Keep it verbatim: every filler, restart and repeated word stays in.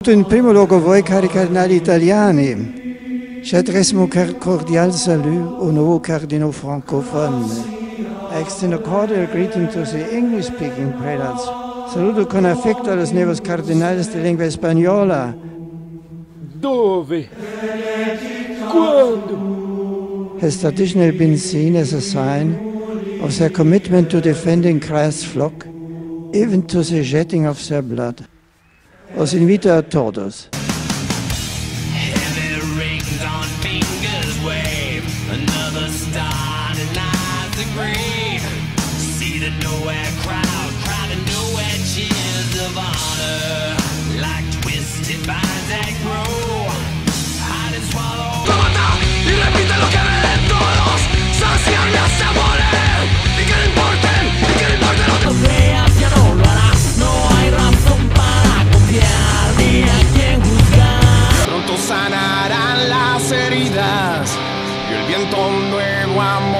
In primo luogo voi, cari cardinali italiani, j'adresse mon cordial salut au nouveau cardinal francophone. I extend a cordial greeting to the English-speaking prelates. Saluto con affetto a los nuevos cardinales de lengua española. Dove? Quando? Has traditionally been seen as a sign of their commitment to defending Christ's flock, even to the shedding of their blood. Os invito a todos. Heavy rings on fingers wave, another star denies the grave. See the nowhere crowd, crowd of nowhere cheers of honor, like twisted vines that grow, hide and swallow. Mata y repite lo que ven todos, saciarme hasta morir, y que le importen, y que le importen lo que veas ya no lo hará, no hay razón para confiar ni a quien juzgar. pronto sanarán las heridas y el viento nuevo amor